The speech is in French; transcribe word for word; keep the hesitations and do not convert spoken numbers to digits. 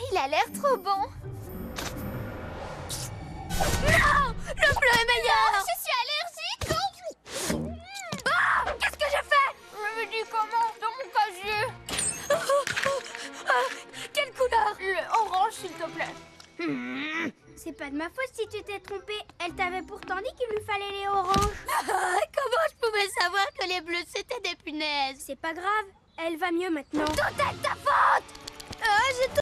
Il a l'air trop bon. Non! Le bleu est meilleur! Je suis allergique. Ah! Qu'est-ce que j'ai fait? Le médicament dans mon casier. Ah, quelle couleur? Le orange, s'il te plaît. C'est pas de ma faute si tu t'es trompé. Elle t'avait pourtant dit qu'il lui fallait les oranges. Comment je pouvais savoir que les bleus c'était des punaises? C'est pas grave, elle va mieux maintenant. Tout est de ta faute! Ah, j'ai